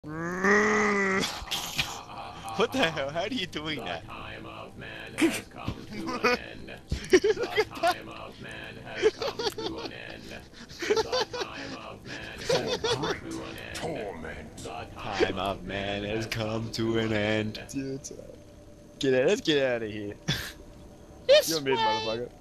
What the hell? How are you doing The that? time of man has come to an end. The time of man has come to an end. The time of man has come to an end. Torment. The Time of man has come to an end. Dude, get out. Let's get out of here. You're mid, motherfucker.